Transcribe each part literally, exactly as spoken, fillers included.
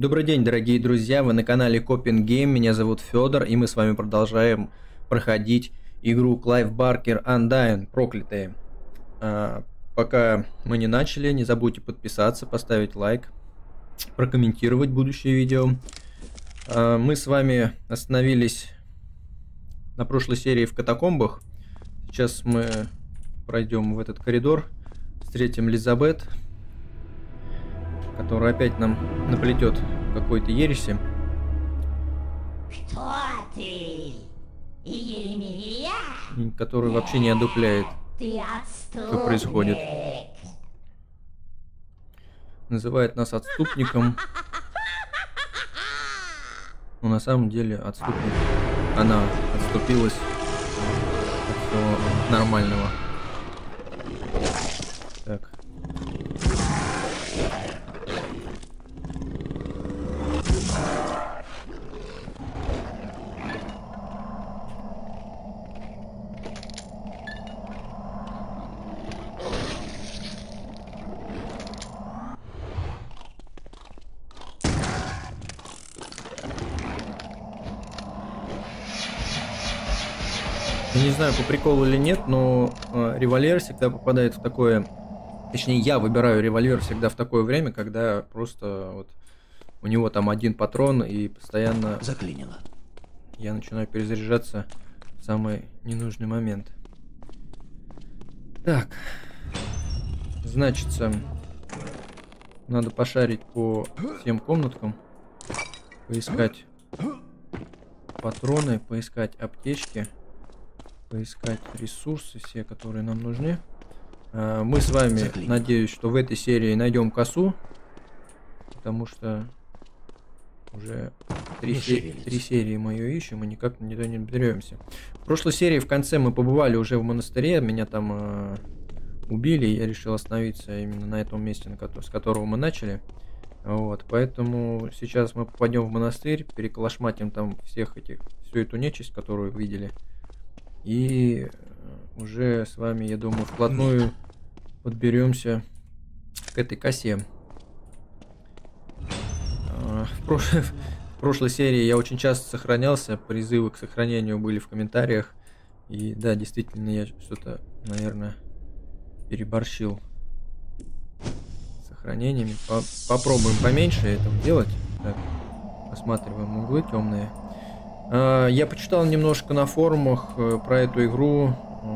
Добрый день, дорогие друзья, вы на канале Coping Game, меня зовут Федор, и мы с вами продолжаем проходить игру Clive Barker Undying, проклятые. А, пока мы не начали, не забудьте подписаться, поставить лайк, прокомментировать будущее видео. А, мы с вами остановились на прошлой серии в катакомбах. Сейчас мы пройдем в этот коридор, встретим Лизабет, который опять нам наплетет какой-то ереси. Кто ты? Еремия? Который вообще не одупляет, Ты что происходит. Называет нас отступником. Но на самом деле отступник. Она отступилась от всего нормального. Так. Не знаю, по приколу или нет, но э, револьвер всегда попадает в такое... Точнее, я выбираю револьвер всегда в такое время, когда просто вот у него там один патрон и постоянно... Заклинило. Я начинаю перезаряжаться в самый ненужный момент. Так. Значится, надо пошарить по всем комнаткам. Поискать патроны, поискать аптечки. Поискать ресурсы все, которые нам нужны. А, мы с вами, Заклин. надеюсь, что в этой серии найдем косу, потому что уже три, се три серии мы ее ищем и никак никуда не доберемся. В прошлой серии в конце мы побывали уже в монастыре, меня там э, убили, и я решил остановиться именно на этом месте, на ко с которого мы начали. Вот, поэтому сейчас мы попадем в монастырь, переколошматим там всех этих, всю эту нечисть, которую видели. И уже с вами, я думаю, вплотную подберемся к этой косе. В, прош... в прошлой серии я очень часто сохранялся, призывы к сохранению были в комментариях. И да, действительно, я что-то, наверное, переборщил с сохранениями. По... Попробуем поменьше этого делать. Так, осматриваем углы темные. Я почитал немножко на форумах про эту игру.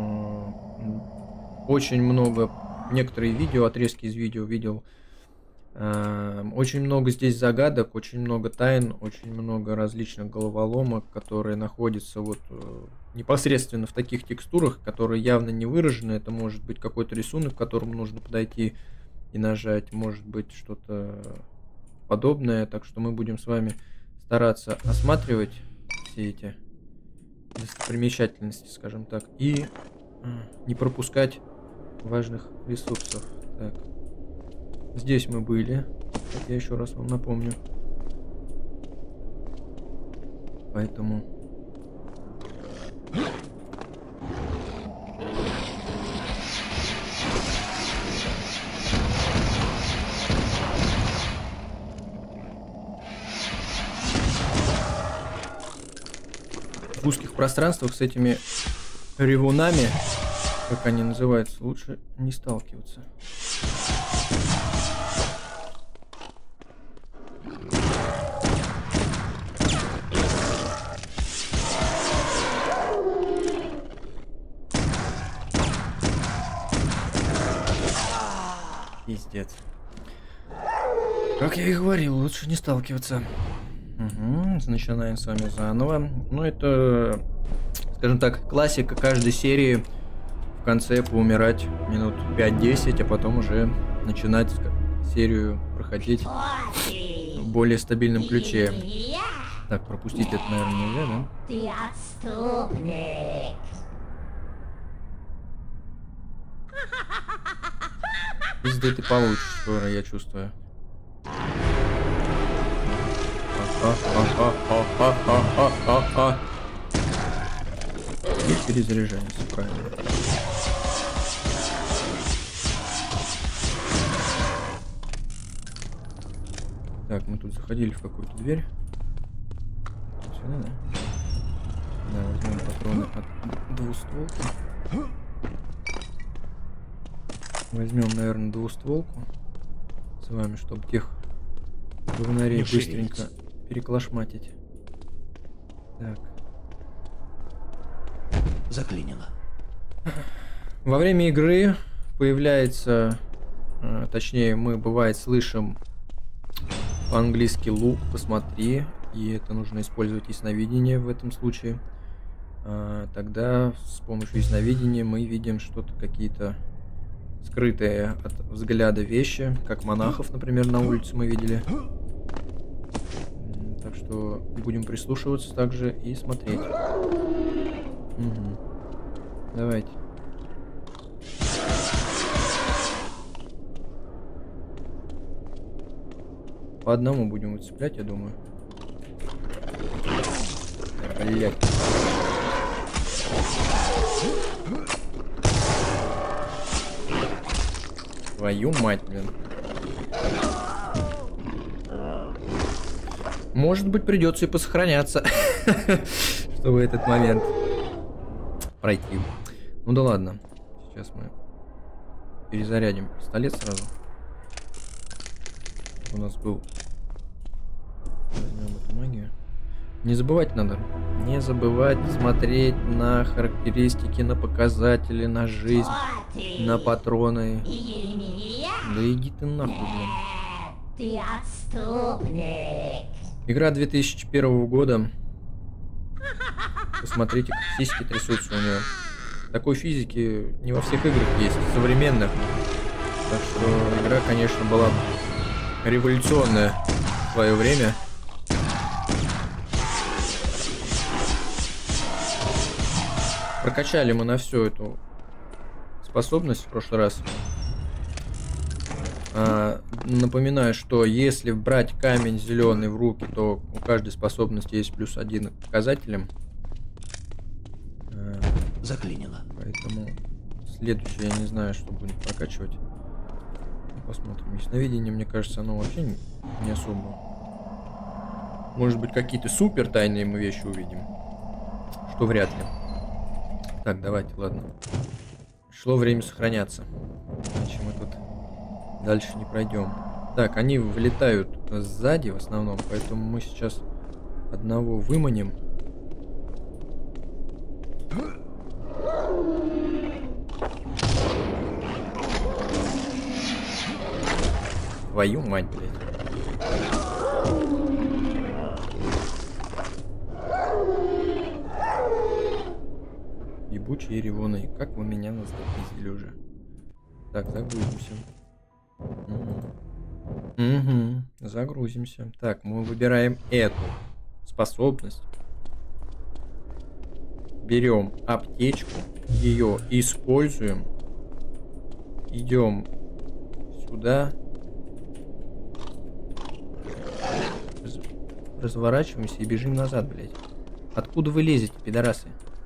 Очень много, некоторые видео, отрезки из видео видел. Очень много здесь загадок, очень много тайн, очень много различных головоломок, которые находятся вот непосредственно в таких текстурах, которые явно не выражены. Это может быть какой-то рисунок, к которому нужно подойти и нажать, может быть что-то подобное. Так что мы будем с вами стараться осматривать все эти достопримечательности, скажем так, и не пропускать важных ресурсов. Так. Здесь мы были, как я еще раз вам напомню. Поэтому в узких пространствах с этими ревунами, как они называются, лучше не сталкиваться. Пиздец. Как я и говорил, лучше не сталкиваться. Угу, начинаем с вами заново. Ну, это, скажем так, классика каждой серии. В конце поумирать минут пять-десять, а потом уже начинать серию проходить в более стабильном ключе. Так, пропустить это, наверное, нельзя, да? Ты отступник. Пизды ты получишь скоро, я чувствую. И перезаряжаемся, правильно. Так, мы тут заходили в какую-то дверь. Сюда, да? Да, возьмем патроны от двустволки. Возьмем, наверное, двустволку с вами, чтобы тех говнарей быстренько переклашматить. Так. Заклинило. Во время игры появляется, э, точнее, мы бывает слышим по-английски лук, посмотри, и это нужно использовать ясновидение в этом случае. Э, тогда с помощью ясновидения мы видим что-то, какие-то скрытые от взгляда вещи, как монахов, например, на улице мы видели. Так что будем прислушиваться также и смотреть. Угу. Давайте. По одному будем выцеплять, я думаю. Блять. Твою мать, блин. Может быть, придется и посохраняться, чтобы этот момент пройти. Ну да ладно. Сейчас мы перезарядим пистолет сразу. У нас был. Возьмем эту магию. Не забывать надо. Не забывать смотреть на характеристики, на показатели, на жизнь, на патроны. Да иди ты нахуй, блин. Ты отступник. Игра две тысячи первого года. Посмотрите, как сиськи трясутся у нее. Такой физики не во всех играх есть, современных. Так что игра, конечно, была революционная в свое время. Прокачали мы на всю эту способность в прошлый раз. А, напоминаю, что если брать камень зеленый в руки, то у каждой способности есть плюс один к показателям. А, Заклинило. Поэтому следующее я не знаю, что будем прокачивать. Посмотрим. Ясновидение, мне кажется, оно вообще не, не особо. Может быть, какие-то супер тайные мы вещи увидим. Что вряд ли. Так, давайте, ладно. Пришло время сохраняться. Иначе мы тут дальше не пройдем. Так, они влетают сзади в основном, поэтому мы сейчас одного выманим. Твою мать, блядь. Ебучие ревуны. Как вы меня нас допиздили уже. Так, загрузимся. Угу. Угу. Загрузимся. Так, мы выбираем эту способность. Берем аптечку. Ее используем. Идем сюда. Разворачиваемся и бежим назад, блядь. Откуда вы лезете, пидорасы?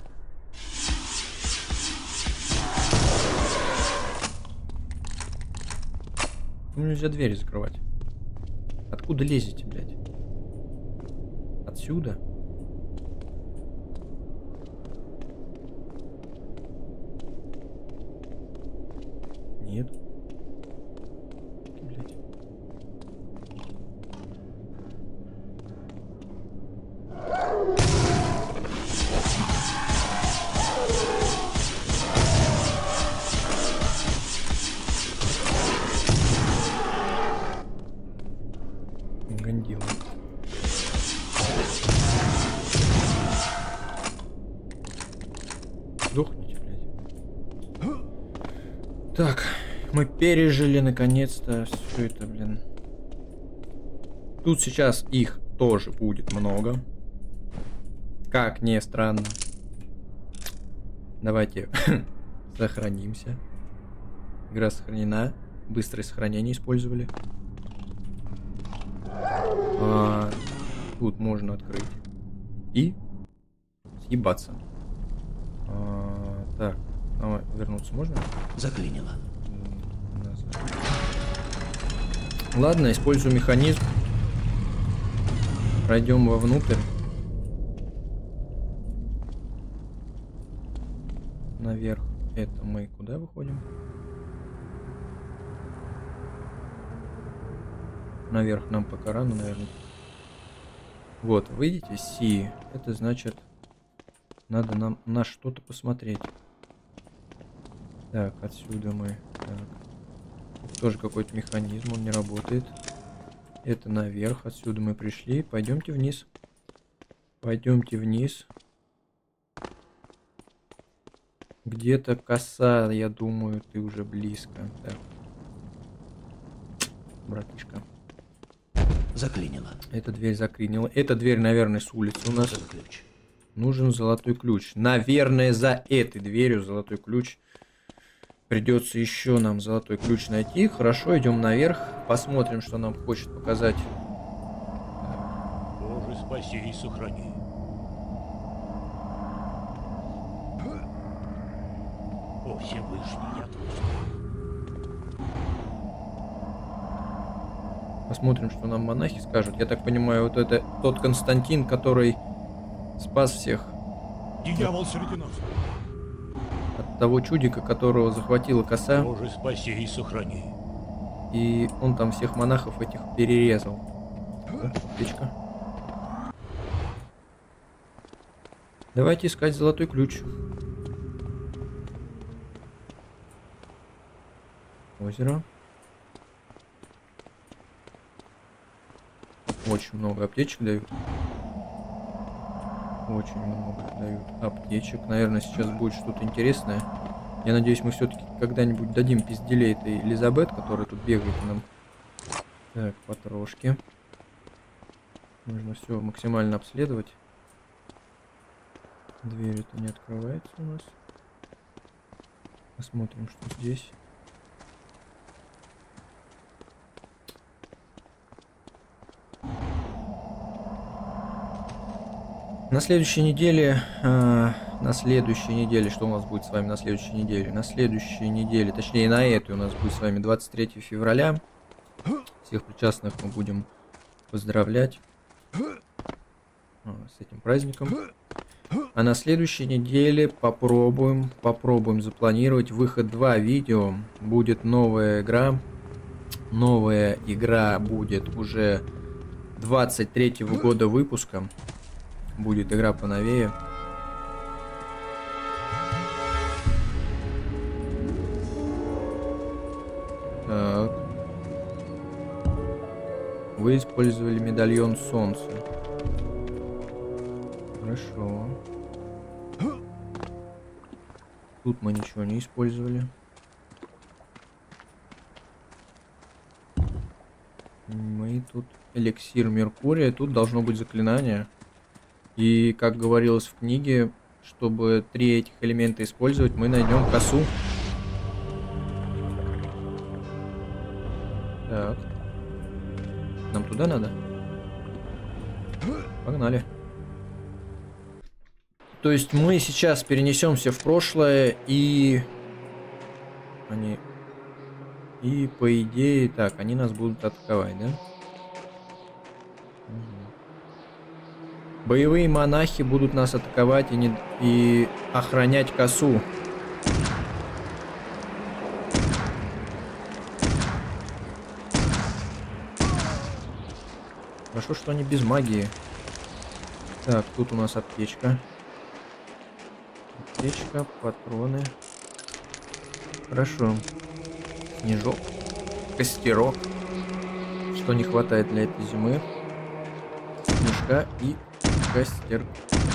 Ну, нельзя двери закрывать. Откуда лезете, блядь? Отсюда? Нет. Блядь. Гандил. Сдохните, блядь. Так, мы пережили наконец-то все это, блин. Тут сейчас их тоже будет много. Как ни странно. Давайте сохранимся. Игра сохранена. Быстрое сохранение использовали. А, тут можно открыть. И съебаться. А, так, а, вернуться можно? Заклинило. Ладно, использую механизм. Пройдем вовнутрь. Наверх. Это мы куда выходим? Наверх нам пока рано, наверное. Вот, видите, Си. Это значит, надо нам на что-то посмотреть. Так, отсюда мы. Так. Тоже какой-то механизм, он не работает. Это наверх, отсюда мы пришли. Пойдемте вниз. Пойдемте вниз. Где-то коса, я думаю, ты уже близко. Так. Братишка. Заклинило. Эта дверь заклинила. Эта дверь, наверное, с улицы у нас. Нужен ключ. Нужен золотой ключ. Наверное, за этой дверью золотой ключ. Придется еще нам золотой ключ найти. Хорошо, идем наверх. Посмотрим, что нам хочет показать. Боже, спаси и сохрани. О, Всевышний, я трус. Посмотрим, что нам монахи скажут. Я так понимаю, вот это тот Константин, который спас всех Дьявол среди нас. от того чудика, которого захватила коса. Боже, спаси и сохрани. И он там всех монахов этих перерезал. О, птичка. Давайте искать золотой ключ. Озеро. Очень много аптечек дают. Очень много дают аптечек. Наверное, сейчас будет что-то интересное. Я надеюсь, мы все-таки когда-нибудь дадим пизделей этой Элизабет, которая тут бегает нам. Так, потрошки. Нужно все максимально обследовать. Дверь это не открывается у нас. Посмотрим, что здесь. На следующей неделе, э, на следующей неделе, что у нас будет с вами на следующей неделе? На следующей неделе, точнее на этой у нас будет с вами двадцать третьего февраля. Всех причастных мы будем поздравлять э, с этим праздником. А на следующей неделе попробуем, попробуем запланировать выход два видео. Будет новая игра. Новая игра будет уже двадцать третьего года выпуска. Будет игра поновее. Так. Вы использовали медальон солнца. Хорошо. Тут мы ничего не использовали. Мы тут эликсир Меркурия. Тут должно быть заклинание. И, как говорилось в книге, чтобы три этих элемента использовать, мы найдем косу. Так. Нам туда надо? Погнали. То есть мы сейчас перенесемся в прошлое и... Они... И, по идее... Так, они нас будут атаковать, да? Боевые монахи будут нас атаковать и, не... и охранять косу. Хорошо, что они без магии. Так, тут у нас аптечка. Аптечка, патроны. Хорошо. Снежок. Костерок. Что не хватает для этой зимы. Снежка и костерка.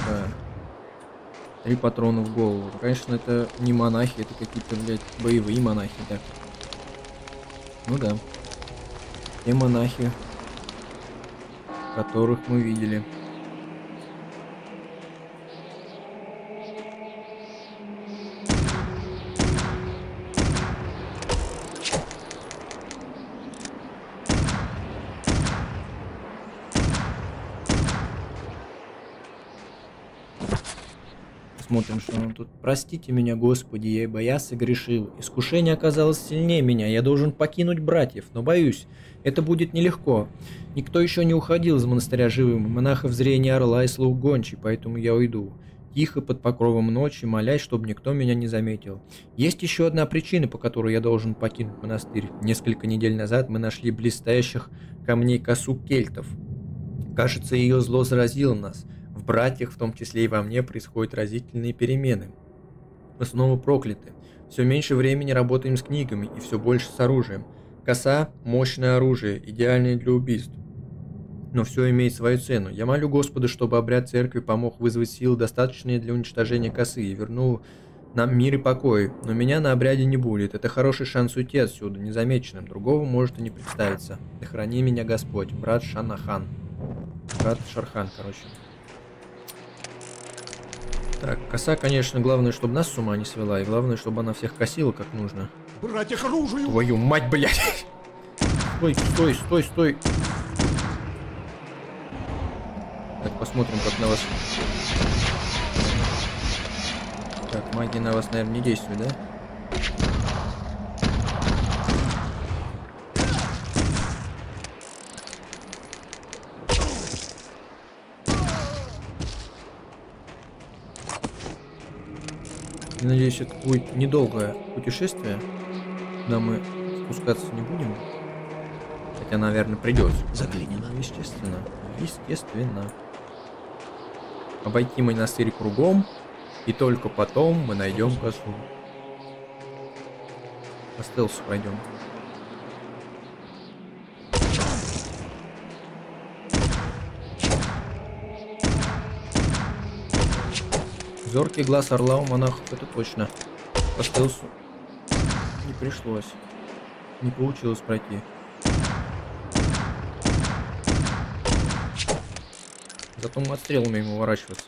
Три патрона в голову. Конечно, это не монахи, это какие-то, блядь, боевые монахи, так. Ну да. Те монахи, которых мы видели. Посмотрим, что он тут. Простите меня, Господи, ибо я согрешил. Искушение оказалось сильнее меня. Я должен покинуть братьев, но боюсь, это будет нелегко. Никто еще не уходил из монастыря живым. Монахов зрение орла и слух гончий, поэтому я уйду. Тихо, под покровом ночи, молясь, чтобы никто меня не заметил. Есть еще одна причина, по которой я должен покинуть монастырь. Несколько недель назад мы нашли блестящих камней косу кельтов. Кажется, ее зло заразило нас. В братьях, в том числе и во мне, происходят разительные перемены. Мы снова прокляты. Все меньше времени работаем с книгами и все больше с оружием. Коса – мощное оружие, идеальное для убийств. Но все имеет свою цену. Я молю Господа, чтобы обряд церкви помог вызвать силы, достаточные для уничтожения косы, и вернул нам мир и покой. Но меня на обряде не будет. Это хороший шанс уйти отсюда, незамеченным. Другого может и не представиться. Да храни меня Господь, брат Шанахан. Брат Шархан, короче. Так, коса, конечно, главное, чтобы нас с ума не свела, и главное, чтобы она всех косила как нужно. Братья к оружию! Твою мать, блядь! Стой, стой, стой, стой! Так, посмотрим, как на вас... Так, магия на вас, наверное, не действует, да? Я надеюсь, это будет недолгое путешествие, куда мы спускаться не будем. Хотя, наверное, придется. Заклинило. Естественно. Естественно. Обойти монастырь кругом, и только потом мы найдем косу. По стелсу пройдем. Зоркий глаз орла у монахов, это точно. По стелсу не пришлось. Не получилось пройти. Зато мы отстрелами ему уворачиваться.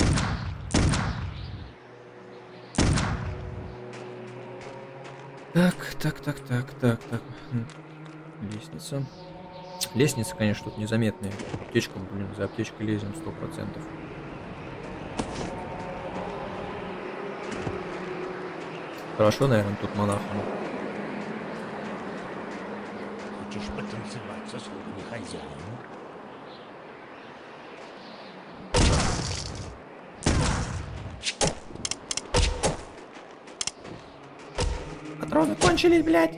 Так, так, так, так, так, так. Лестница. Лестница, конечно, тут незаметная. Аптечка, блин, за аптечкой лезем сто процентов. Хорошо, наверное, тут монахом. Хочешь потанцевать со слугами хозяина? Патроны кончились, блядь!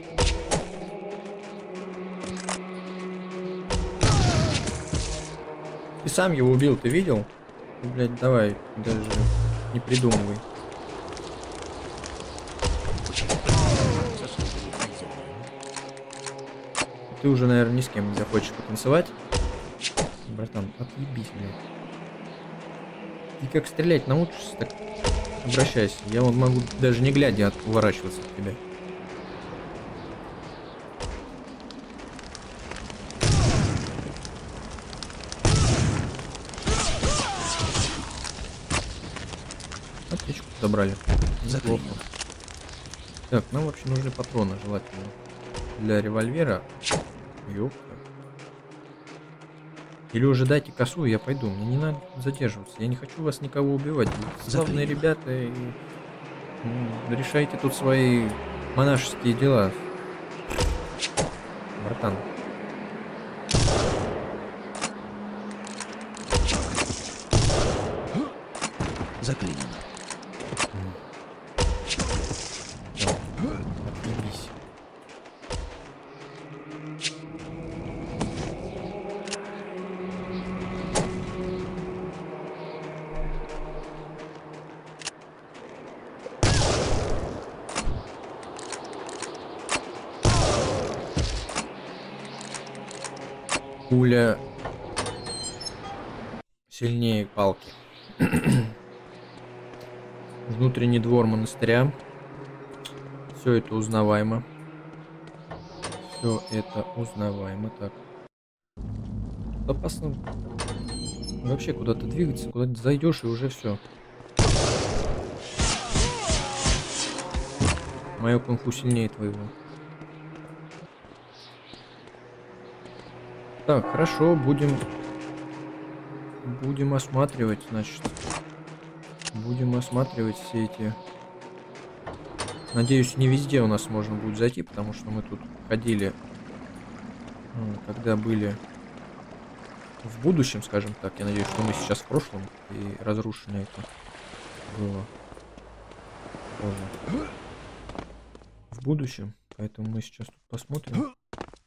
Ты сам его убил, ты видел? Ну, блядь, давай, даже не придумывай. Со слугами хозяина? Ты уже, наверное, ни с кем не захочешь потанцевать. Братан, отъебись, блядь. Ты как стрелять научишься, так обращайся. Я вот могу даже не глядя от уворачиваться от тебя. Аптечку забрали. Неплохо. Так, нам вообще нужны патроны, желательно. Для револьвера. Ёпта. Или уже дайте косу, и я пойду. Мне не надо задерживаться. Я не хочу вас никого убивать. Вы славные ребята, и ну, решайте тут свои монашеские дела. Братан. Заклинено. Отъебись. Пуля сильнее палки. Внутренний двор монастыря. Все это узнаваемо. Все это узнаваемо. Так. Опасно. Вообще куда-то двигаться, куда-то зайдешь и уже все. Мое кунг-фу сильнее твоего. Так, хорошо, будем... Будем осматривать, значит. Будем осматривать все эти... Надеюсь, не везде у нас можно будет зайти, потому что мы тут ходили, когда были в будущем, скажем так. Я надеюсь, что мы сейчас в прошлом, и разрушено это было тоже в будущем. Поэтому мы сейчас тут посмотрим.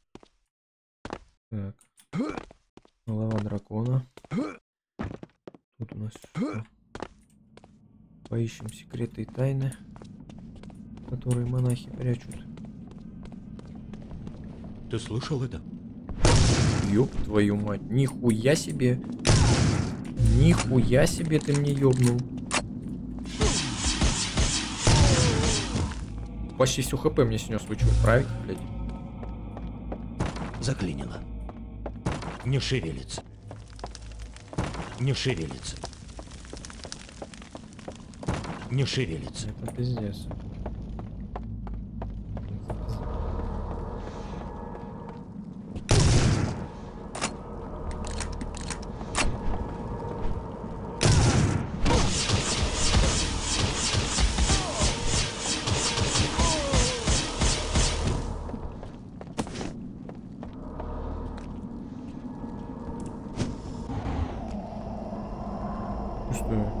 Так. Голова дракона. Тут у нас все. Поищем секреты и тайны, которые монахи прячут. Ты слышал это? Ёб твою мать, нихуя себе. Нихуя себе ты мне ёбнул. Почти все хп мне снес, вы что, правильно, блядь? Заклинило. Не шевелится. Не шевелится. Не шевелится. Это пиздец. Чувствую.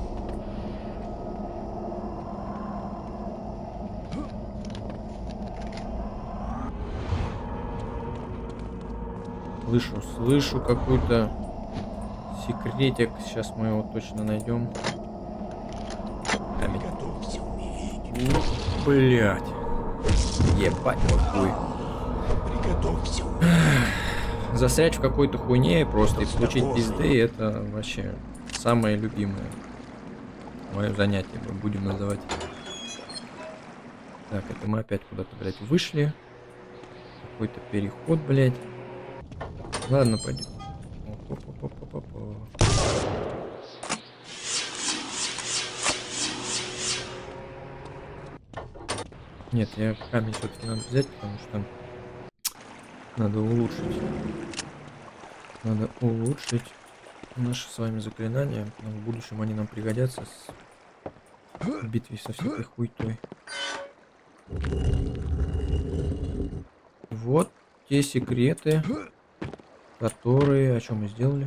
Слышу, слышу какой-то секретик. Сейчас мы его точно найдем. Готовься умереть. Блять. Ебать, какой. Приготовься. Застрять в какой-то хуйне просто и получить пизды, это вообще самое любимое мое занятие, мы будем называть. Так, это мы опять куда-то, блядь, вышли. Какой-то переход, блядь. Ладно, пойдем. Нет, я камень все-таки надо взять, потому что надо улучшить. Надо улучшить наши с вами заклинания. В будущем они нам пригодятся в битве со всякой хуйтой. Вот те секреты, которые... О чем мы сделали?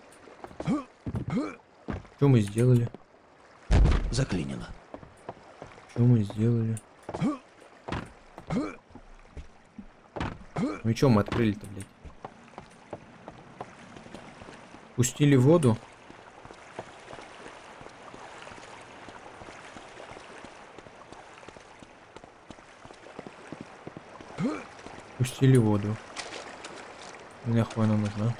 Что мы сделали? Заклинило. Что мы сделали? Ну и что мы открыли-то, блядь? Пустили воду. Пустили воду. Нахуй она нужна?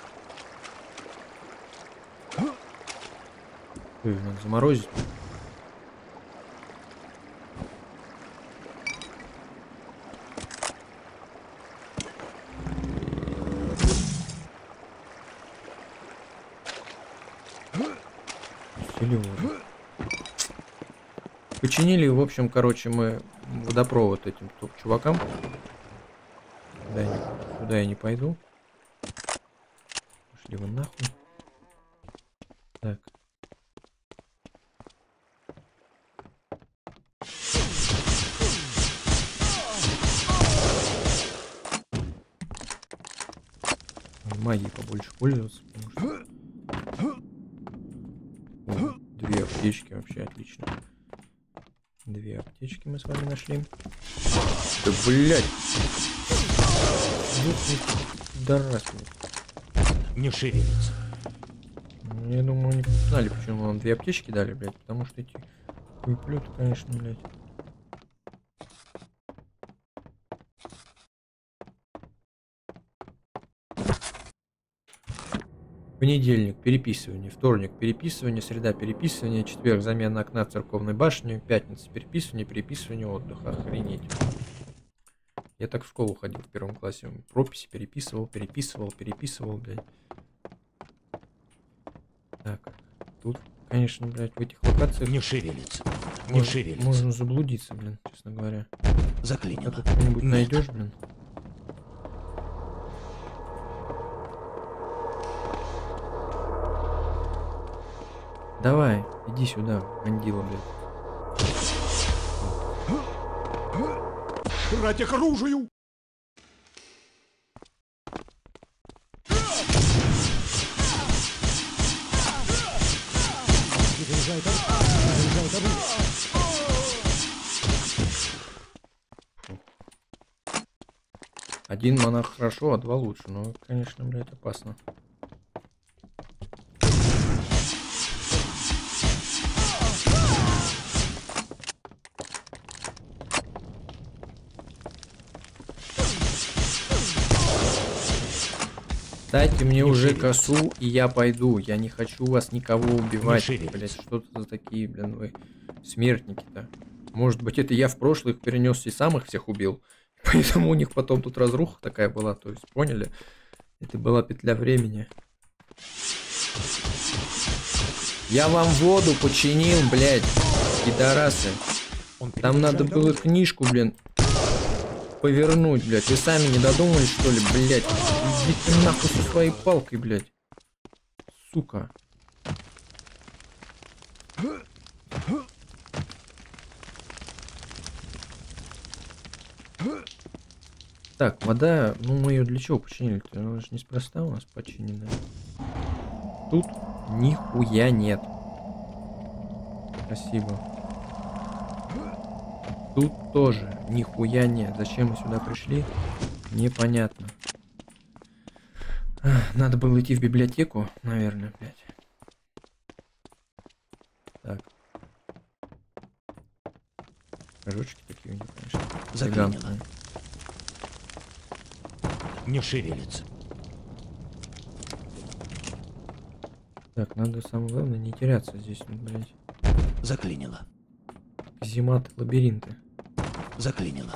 Ой, надо заморозить. Пустили воду. Починили, в общем, короче, мы водопровод этим чувакам. Сюда я не, сюда я не пойду. Пошли вы нахуй. Так. Магией побольше пользоваться, потому что... О, две аптечки, вообще отлично. Две аптечки мы с вами нашли. Да блять! Да раз. Не шевелится. Я думаю, они знали, почему нам две аптечки дали, блядь. Потому что эти хуеплеты, конечно, блядь. Понедельник переписывание, вторник переписывание, среда переписывание, четверг замена окна в церковной башне, пятница переписывание, переписывание, отдых. Охренеть. Я так в школу ходил в первом классе. Прописи переписывал, переписывал, переписывал, блядь. Так, тут, конечно, блядь, в этих локациях... Не шевелится. Не Можно, шевелится. можно заблудиться, блин, честно говоря. Заклинило. Когда что-нибудь найдешь, блин. Давай, иди сюда, бандила, блядь. Братья к оружию! Один монах хорошо, а два лучше. Но, конечно, блядь, опасно. Дайте мне Не уже шевелиться. косу, и я пойду. Я не хочу вас никого убивать. шевелиться. Блять, что-то за такие, блин, вы смертники-то. Может быть, это я в прошлых перенес и сам их всех убил. Поэтому у них потом тут разруха такая была. То есть, поняли? Это была петля времени. Я вам воду починил, блядь, пидорасы. Он Там надо переезжает было дорогу. книжку, блин, повернуть, блядь. Вы сами не додумались, что ли, блядь? Идите нахуй со своей палкой, блядь. Сука. Так, вода, ну мы ее для чего починили-то? Она же неспроста у нас починена. Тут нихуя нет. Спасибо. Тут тоже нихуя нет. Зачем мы сюда пришли? Непонятно. Ах, надо было идти в библиотеку, наверное, опять. Так. Рожочки такие у них, конечно. Заклинило. элегантные. Не шевелится. Так, надо самое главное не теряться здесь, ну, блядь. Заклинило. Казематы, лабиринты. Заклинило.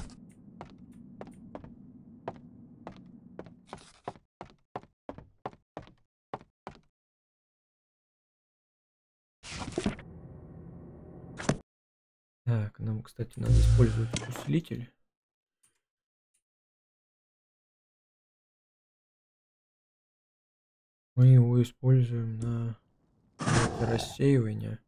Так, нам, кстати, надо использовать усилитель. Мы его используем на рассеивание.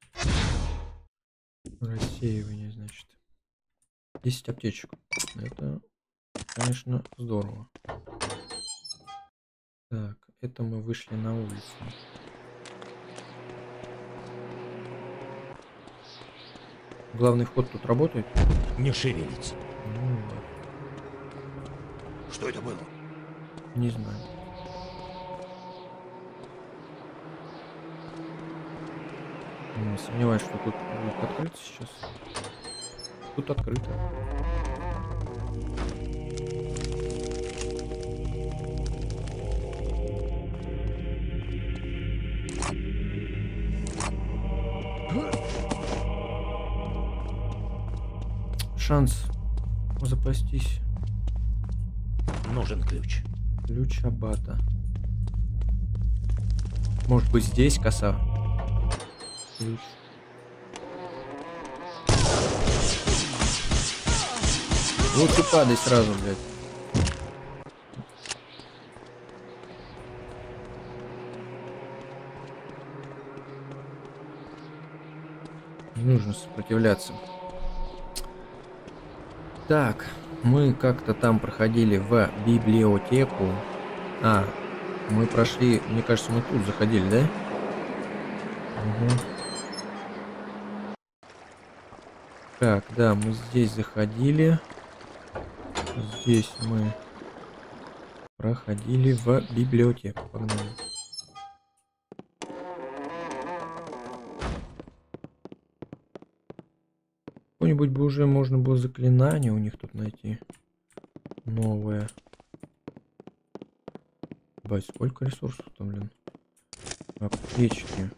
Рассеивание, значит. десять аптечек. Это, конечно, здорово. Так, это мы вышли на улицу. Главный вход тут работает? Не шевелится. Ну, вот. Что это было? Не знаю. Не сомневаюсь, что тут будет открыто сейчас. Тут открыто. Шанс запастись. Нужен ключ. Ключ аббата. Может быть, здесь коса? Ключ. Лучше падай сразу, блядь. Не нужно сопротивляться. Так, мы как-то там проходили в библиотеку. А, мы прошли, мне кажется, мы тут заходили, да? Угу. Так, да, мы здесь заходили. Здесь мы проходили в библиотеку. Погнали. Какое-нибудь бы уже можно было заклинание у них тут найти. Новое. Бать, сколько ресурсов там, блин. Аптечки.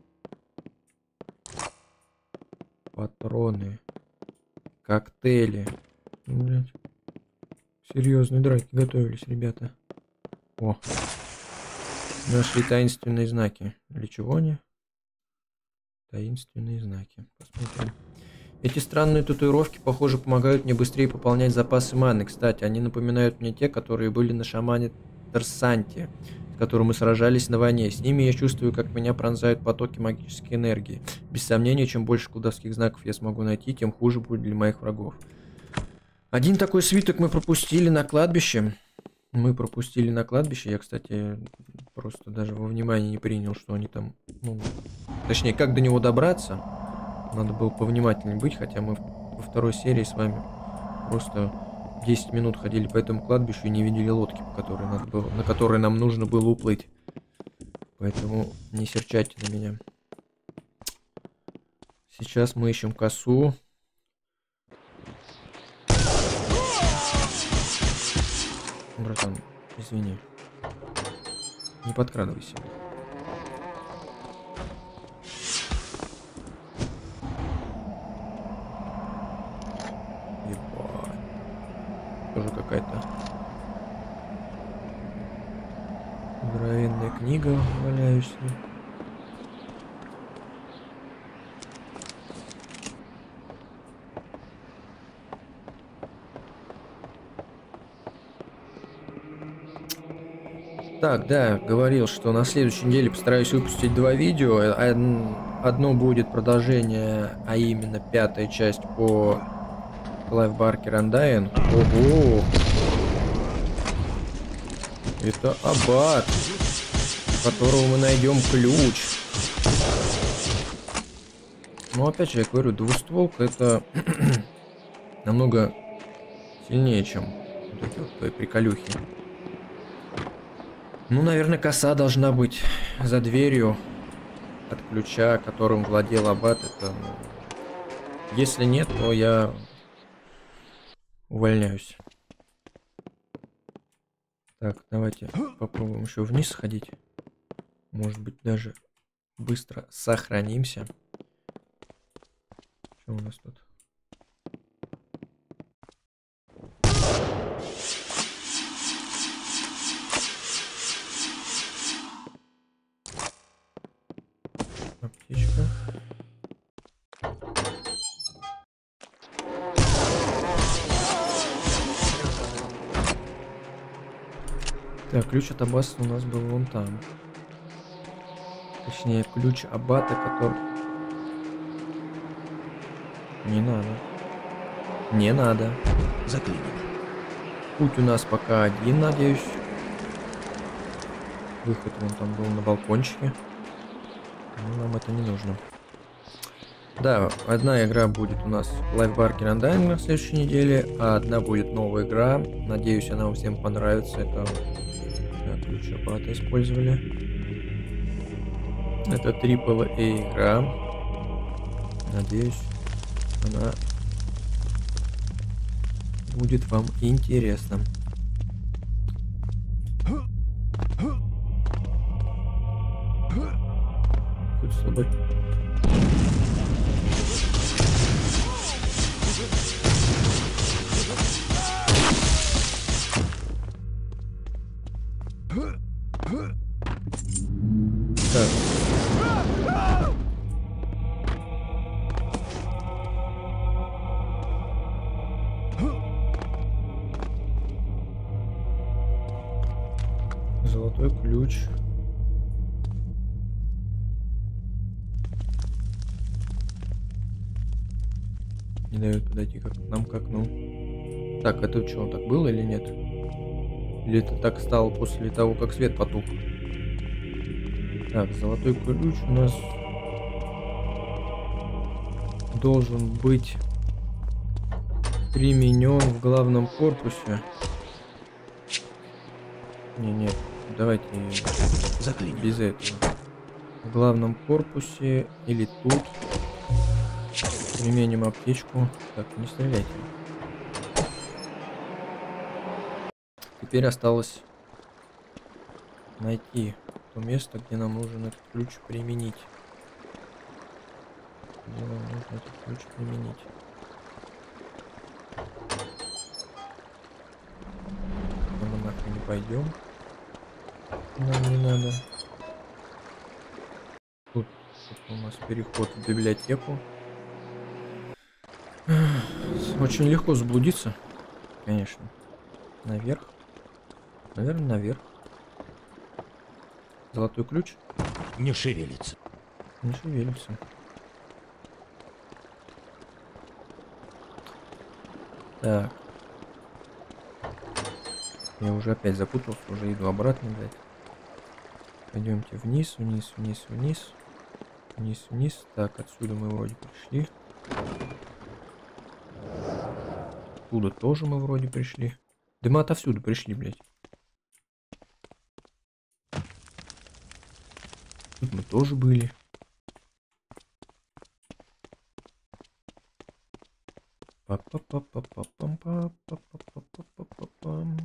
Патроны. Коктейли. Блять. Серьезные драки готовились, ребята. О. Нашли таинственные знаки. Для чего они? Таинственные знаки. Посмотрим. Эти странные татуировки, похоже, помогают мне быстрее пополнять запасы маны. Кстати, они напоминают мне те, которые были на шамане Тарсанте. с которыми мы сражались на войне. С ними я чувствую, как меня пронзают потоки магической энергии. Без сомнения, чем больше колдовских знаков я смогу найти, тем хуже будет для моих врагов. Один такой свиток мы пропустили на кладбище. Мы пропустили на кладбище. Я, кстати, просто даже во внимание не принял, что они там... Ну, точнее, как до него добраться. Надо было повнимательнее быть, хотя мы во второй серии с вами просто десять минут ходили по этому кладбищу и не видели лодки, по которой надо было, на которой нам нужно было уплыть. Поэтому не серчайте на меня. Сейчас мы ищем косу. Братан, извини. Не подкрадывайся. Ебать. Тоже какая-то здоровенная книга валяющая. Так, да, говорил, что на следующей неделе постараюсь выпустить два видео. Одно будет продолжение, а именно пятая часть по Clive Barker Undying. Ого! Это аббат, у которого мы найдем ключ. Но опять же, я говорю, двустволка это намного сильнее, чем вот эти вот твои приколюхи. Ну, наверное, коса должна быть за дверью от ключа, которым владел аббат. Это, ну... Если нет, то я увольняюсь. Так, давайте попробуем еще вниз сходить. Может быть, даже быстро сохранимся. Что у нас тут? Аптечка. Так, ключ от аббата у нас был вон там. Точнее, ключ аббата, который... Не надо. Не надо. Заклинено. Путь у нас пока один, надеюсь. Выход вон там был на балкончике. Но нам это не нужно. Да, одна игра будет у нас Clive Barker Undying на следующей неделе, а одна будет новая игра. Надеюсь, она вам всем понравится. Это да, ключ аббата использовали. Это трипл эй игра. Надеюсь, она будет вам интересна. Тут слабый. Так. Золотой ключ. Не дает подойти как нам к окну. Так, это что, так было или нет? Или это так стало после того, как свет потух? Так, золотой ключ у нас должен быть применен в главном корпусе. Не, нет, давайте Заклинено. без этого. В главном корпусе или тут. Применим аптечку. Так, не стреляйте. Теперь осталось найти то место, где нам нужен этот ключ применить. Где нам нужно этот ключ применить. Но мы нахрен не пойдем. Нам не надо. Тут, тут у нас переход в библиотеку. Очень легко заблудиться, конечно. Наверх. Наверное, наверх. Золотой ключ? Не шевелится. Не шевелится. Так. Я уже опять запутался, уже иду обратно, блядь. Пойдемте вниз, вниз, вниз, вниз. Вниз, вниз. Так, отсюда мы вроде пришли. Оттуда тоже мы вроде пришли. Да мы отовсюду пришли, блядь. Тут мы тоже были. Па-па-па-па-па-пам-па-па-па-па-па-пам.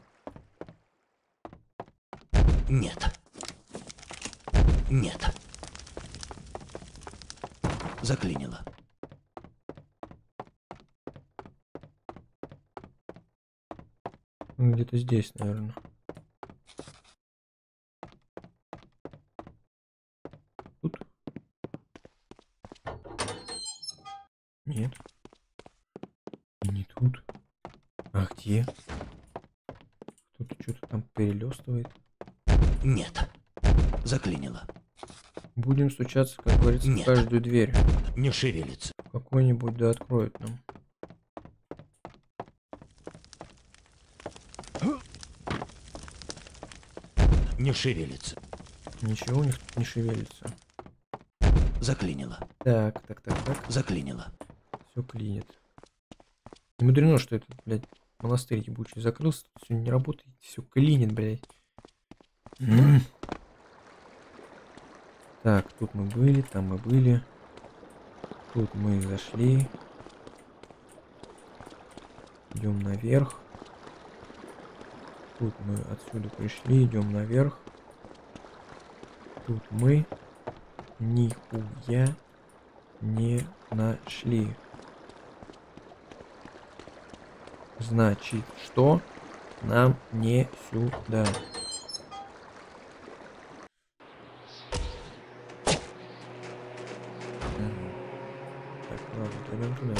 Нет. Нет. Заклинило. Ну, где-то здесь, наверное. Тут? Нет. Не тут. А где? Кто-то что-то там перелёстывает. Нет. Заклинило. Будем стучаться, как говорится, Нет. в каждую дверь. Не шевелится. Какой-нибудь да откроет нам. Не шевелится. Ничего у них тут не шевелится. Заклинило. Так, так, так, так. Заклинило. Все клинит. Не мудрено, что этот, блядь, монастырь ебучий закрылся. Все не работает. Все клинит, блядь. М. Так, тут мы были, там мы были. Тут мы зашли. Идем наверх. Тут мы отсюда пришли, идем наверх. Тут мы нихуя не нашли. Значит, что нам не сюда. Так, ладно, пойдем туда.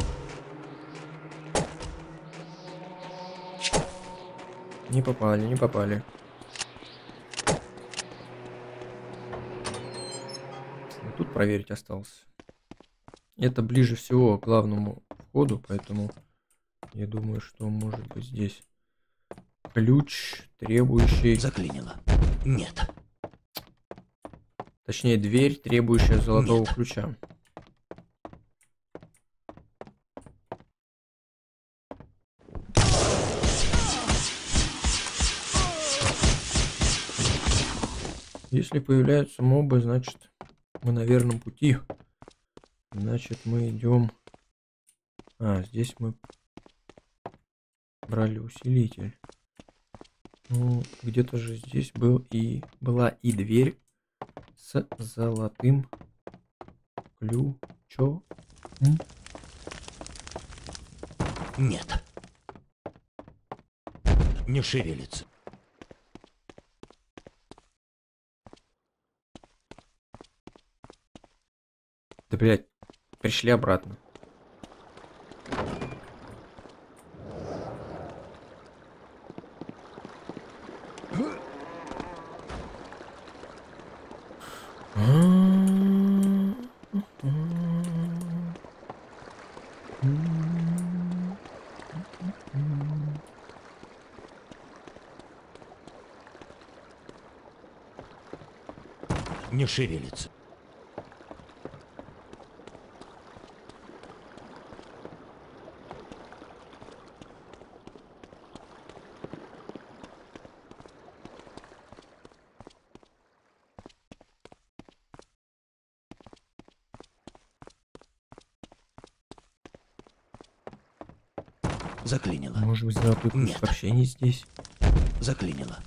Не попали, не попали. Вот тут проверить осталось. Это ближе всего к главному входу, поэтому я думаю, что может быть здесь ключ, требующий... Заклинило. Нет. Точнее, дверь, требующая золотого Нет. ключа. Если появляются мобы, значит мы на верном пути. Значит мы идем... А, здесь мы брали усилитель. Ну, где-то же здесь был и была и дверь с золотым ключом. Нет. Не шевелится. Да, блядь, пришли обратно. Не шевелится. Заклинило. Может быть, золотой ключ Нет. вообще не здесь? Заклинило.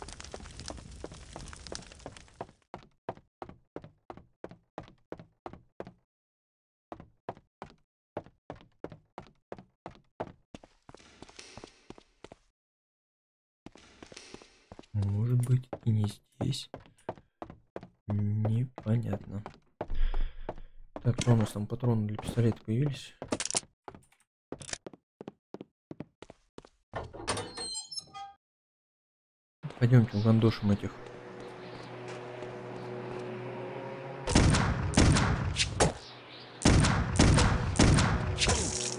Может быть, и не здесь. Непонятно. Так, что у нас там патроны для пистолета появились? Пойдемте угандошим этих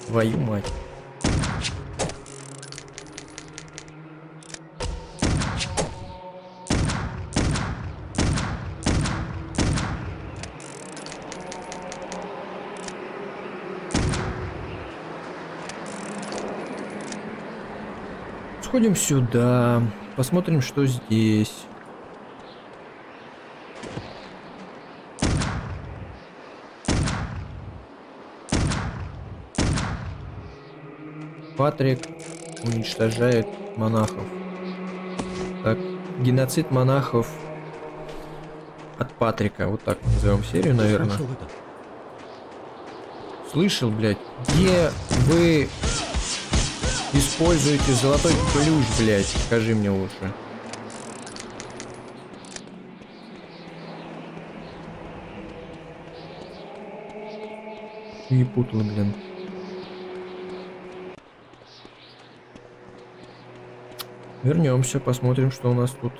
Твою мать. Сходим сюда, посмотрим, что здесь. Патрик уничтожает монахов. Так, геноцид монахов от Патрика. Вот так назовем серию, наверное. Слышал, блядь, где вы используете золотой ключ, блядь? Скажи мне лучше. Не путал, блин. Вернемся, посмотрим, что у нас тут.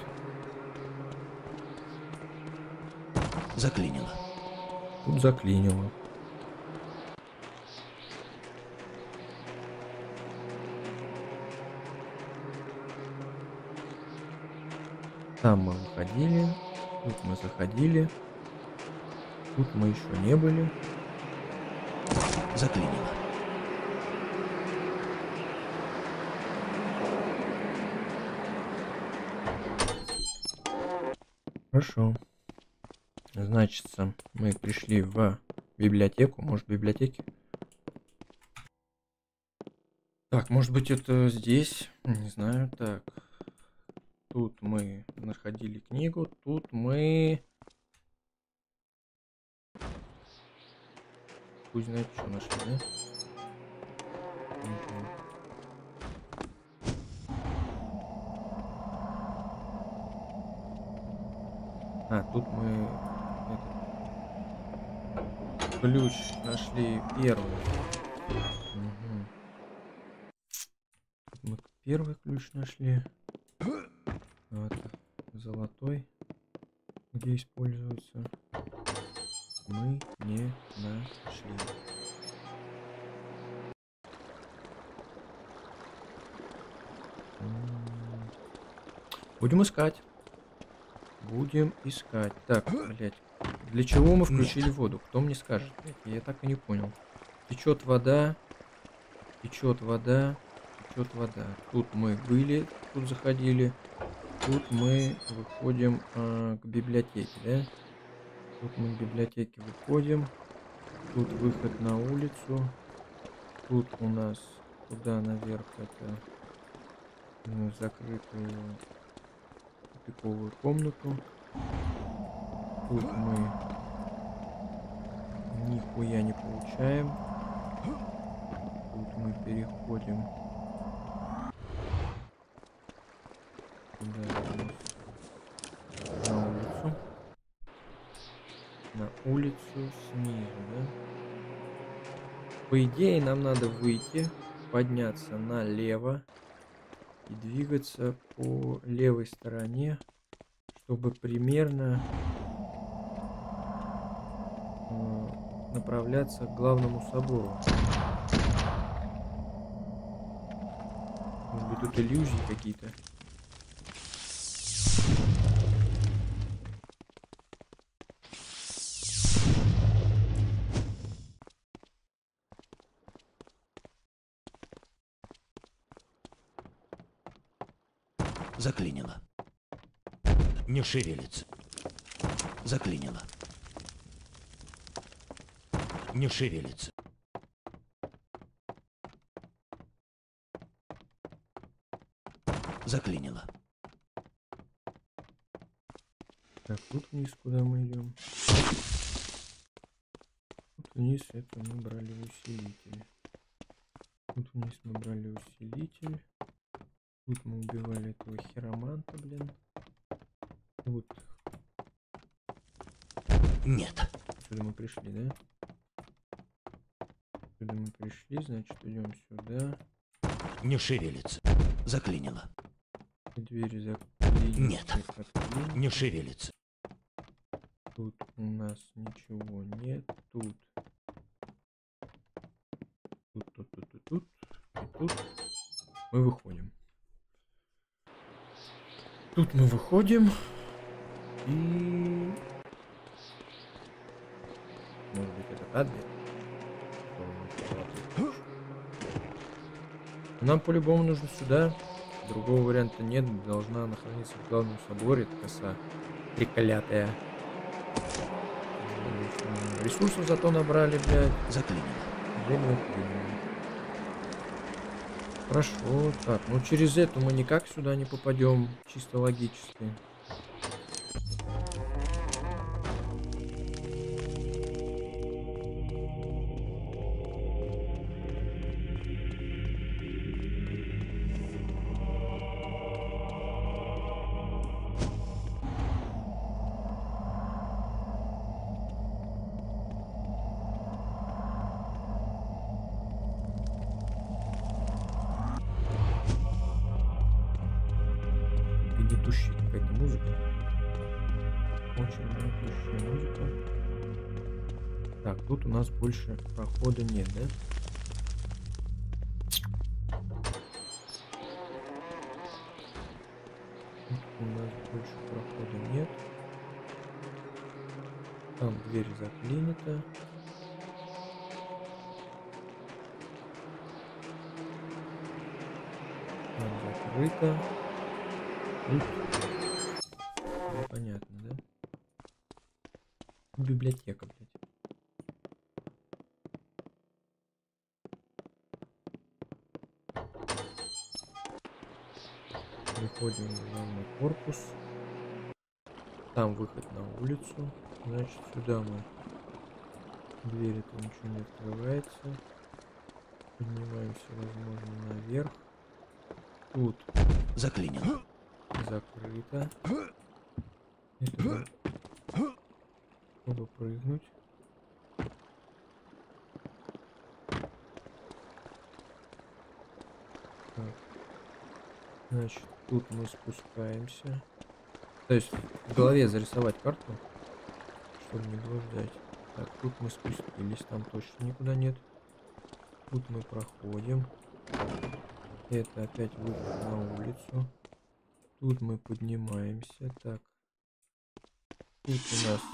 Заклинило. Тут заклинило. Там мы выходили, тут мы заходили, тут мы еще не были. Заклинило. Хорошо. Значит, мы пришли в библиотеку. Может, в библиотеке? Так, может быть, это здесь? Не знаю. Так. Тут мы находили книгу. Тут мы... Пусть знает, что нашли, да? Угу. А, тут мы этот ключ нашли первый. Угу. Мы первый ключ нашли. Вот, золотой, где используется, мы не нашли. Будем искать. Будем искать. Так, блять. Для чего мы включили Нет. воду? Кто мне скажет? Я так и не понял. Течет вода. Течет вода. Течет вода. Тут мы были. Тут заходили. Тут мы выходим а, к библиотеке, да? Тут мы к библиотеке выходим. Тут выход на улицу. Тут у нас туда наверх это ну, закрытую тупиковую комнату. Тут мы нихуя не получаем. Тут мы переходим. Да, на улицу. На улицу снизу, да? По идее, нам надо выйти, подняться налево и двигаться по левой стороне, чтобы примерно э, направляться к главному собору. Может быть, тут иллюзии какие-то. Заклинило. Не шевелится. Заклинило. Не шевелится. Заклинило. Так, тут вниз куда мы идем? Тут вниз это мы брали усилитель. Тут вниз мы брали усилитель. Тут мы убивали этого хироманта, блин. Вот. Нет. Сюда мы пришли, да? Сюда мы пришли, значит, идем сюда. Не шевелится. Заклинило. Двери заклинили. Нет. Не шевелится. Тут у нас ничего нет. Тут. Тут, тут, тут, тут мы выходим. Тут мы выходим. И... Может быть, это та дверь? Нам по-любому нужно сюда. Другого варианта нет. Должна находиться в главном соборе. Это коса приколятая. Ресурсов зато набрали, блядь. Заклинило. Время уходим. Хорошо. Так, ну через эту мы никак сюда не попадем. Чисто логически. Гнетущая какая-то музыка. Очень гнетущая музыка. Так, тут у нас больше прохода нет, да? Тут у нас больше прохода нет. Там дверь заклинита. Там закрыто. Тут непонятно, да? Библиотека, блядь. Приходим в главный корпус. Там выход на улицу. Значит, сюда мы. Дверь-то ничего не открывается. Поднимаемся, возможно, наверх. Тут Заклинило. закрыто. Это чтобы прыгнуть. Так. Значит, тут мы спускаемся. То есть в голове зарисовать карту, чтобы не блуждать. Так, тут мы спустились, там точно никуда нет. Тут мы проходим. Это опять выход на улицу. Тут мы поднимаемся. Так. Тут у нас,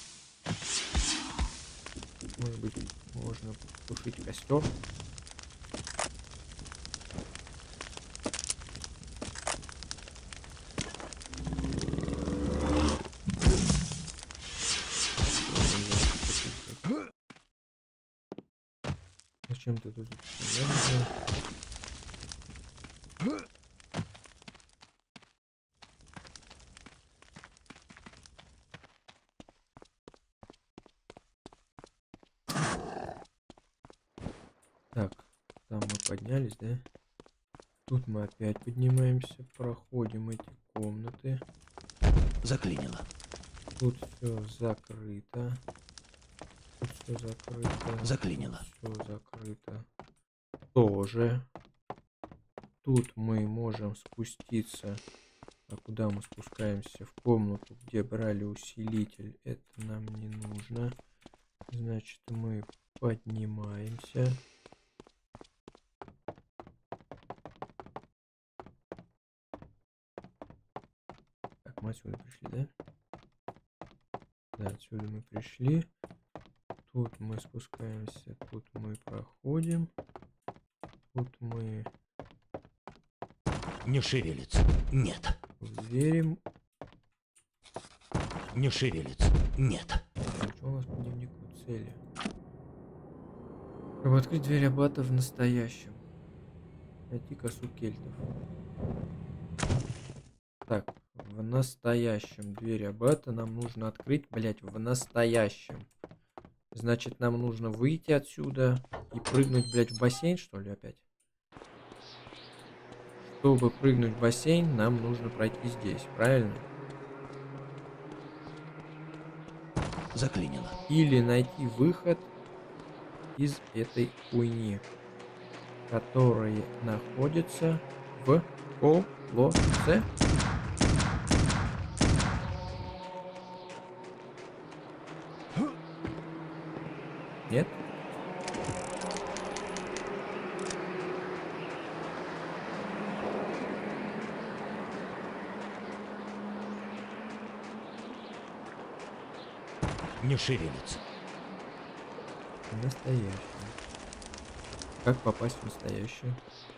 может быть, можно тушить костер. Зачем ты тут? Так, там мы поднялись, да? Тут мы опять поднимаемся, проходим эти комнаты. Заклинило. Тут все закрыто. Тут все закрыто. Заклинило. Все закрыто. Тоже. Тут мы можем спуститься. А куда мы спускаемся? В комнату, где брали усилитель. Это нам не нужно. Значит, мы поднимаемся. Так, мы отсюда пришли, да? Да, отсюда мы пришли. Тут мы спускаемся, тут мы проходим. Тут мы... Не шевелится. Нет. Верим. Не шевелится. Нет. Что у нас по дневнику цели? Чтобы открыть дверь аббата в настоящем. Найти косу кельтов. Так, в настоящем дверь аббата нам нужно открыть, блять, в настоящем. Значит, нам нужно выйти отсюда и прыгнуть, блять, в бассейн, что ли, опять? Чтобы прыгнуть в бассейн, нам нужно пройти здесь, правильно? Заклинило. Или найти выход из этой хуйни, которые находятся в колодце. Нет? не шевелится. Настоящее. Как попасть в настоящее?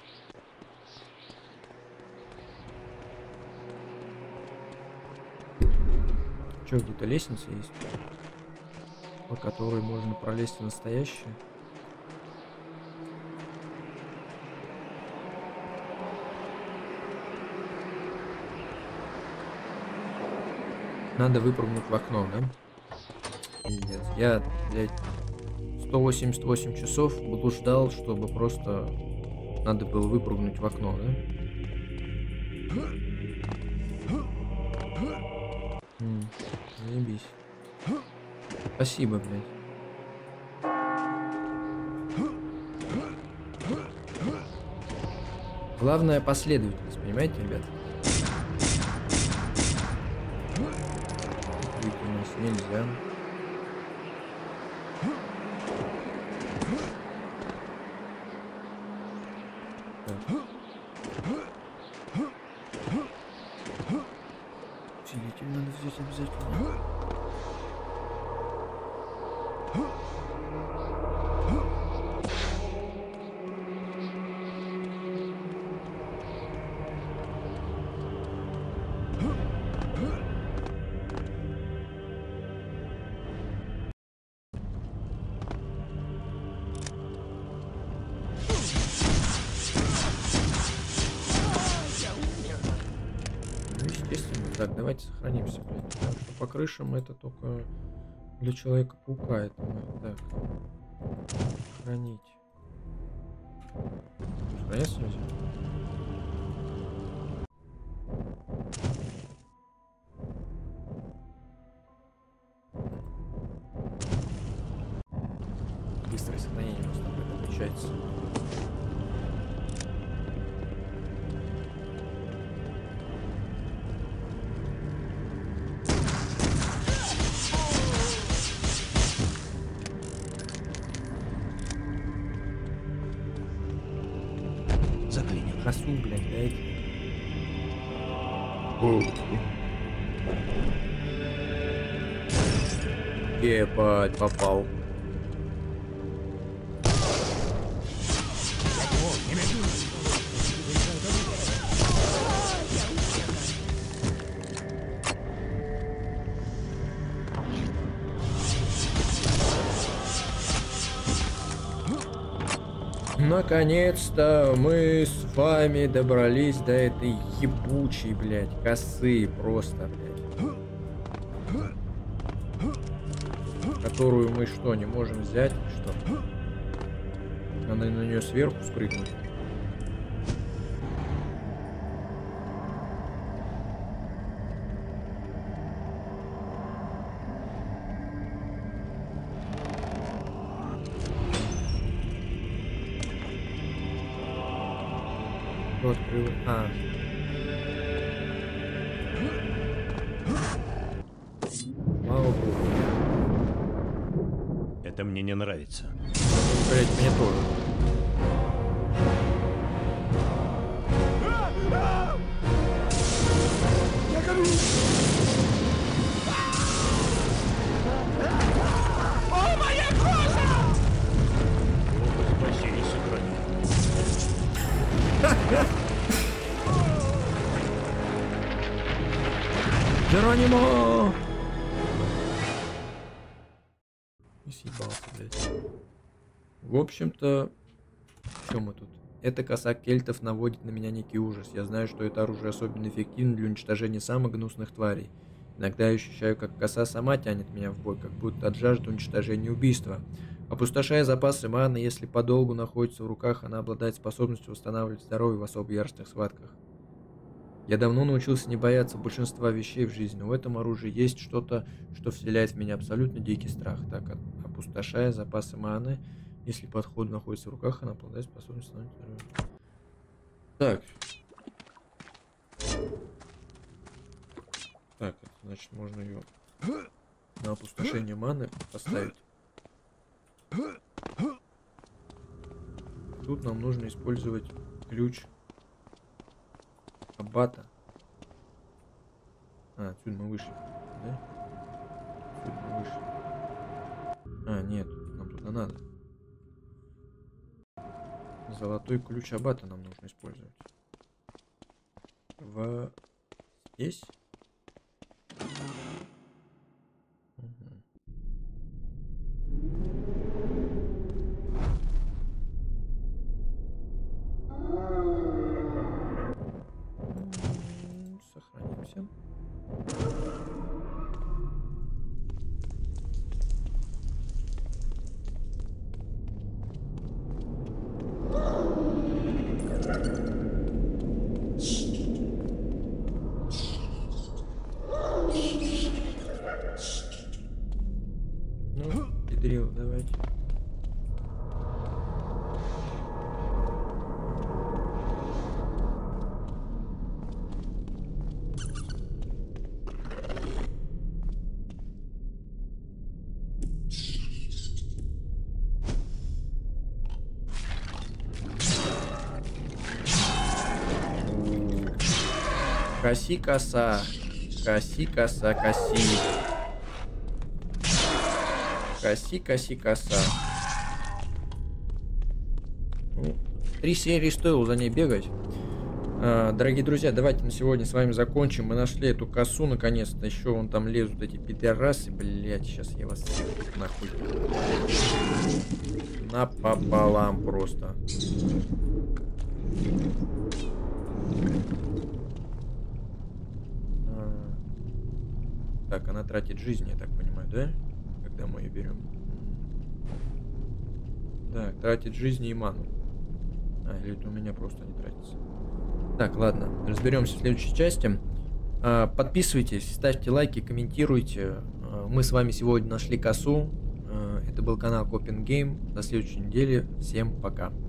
Че, где-то лестница есть, по которой можно пролезть в настоящее? Надо выпрыгнуть в окно, да? Пиздец. Я, блядь, сто восемьдесят восемь часов блуждал, чтобы просто надо было выпрыгнуть в окно, да? М, заебись. Спасибо, блядь. Главное последовательность, понимаете, ребят? Выйти у нас нельзя. Усилитель надо взять обязательно. Так, давайте сохранимся, блядь. Потому что по крышам это только для Человека-паука. Это мы... Так. Сохранить. Сохраняться нельзя? Быстрое сохранение у нас там отмечается. Косу, блядь, дайте. Ебать, попал. Наконец-то мы с вами добрались до этой ебучей, блядь, косы просто, блядь. Которую мы что, не можем взять? Что? Надо на нее сверху спрыгнуть. Открыл. А. Слава богу. Это мне не нравится. Блять, мне тоже. Я горю! О, моя кожа! Бог спаси и сохрани. Джеронимо! И съебался, блядь. В общем-то, что мы тут? Эта коса кельтов наводит на меня некий ужас. Я знаю, что это оружие особенно эффективно для уничтожения самых гнусных тварей. Иногда я ощущаю, как коса сама тянет меня в бой, как будто от жажды уничтожения убийства. Опустошая запасы маны, если подолгу находится в руках, она обладает способностью восстанавливать здоровье в особо яростных схватках. Я давно научился не бояться большинства вещей в жизни, но в этом оружии есть что-то, что вселяет в меня абсолютно дикий страх. Так, опустошая запасы маны, если подход находится в руках, она обладает способностью становиться... Так. Так, это значит, можно ее на опустошение маны поставить. Тут нам нужно использовать ключ Аббата. А, отсюда мы вышли, да? Отсюда мы вышли. А, нет, нам туда надо. Золотой ключ аббата нам нужно использовать. В... Здесь? Угу. Сохранимся. Ну, педрил, давайте. Коси, коса. Коси, коса, коси. Коси, коси, коса. Ну, три серии стоило за ней бегать. А, дорогие друзья, давайте на сегодня с вами закончим. Мы нашли эту косу наконец-то. Еще вон там лезут эти пидорасы. Блять, сейчас я вас всех нахуй. Напополам просто. Так, она тратит жизнь, я так понимаю, да? Когда мы ее берем. Так, тратит жизни и ману. А, или это у меня просто не тратится. Так, ладно, разберемся в следующей части. Подписывайтесь, ставьте лайки, комментируйте. Мы с вами сегодня нашли косу. Это был канал Coping Game. До следующей недели. Всем пока.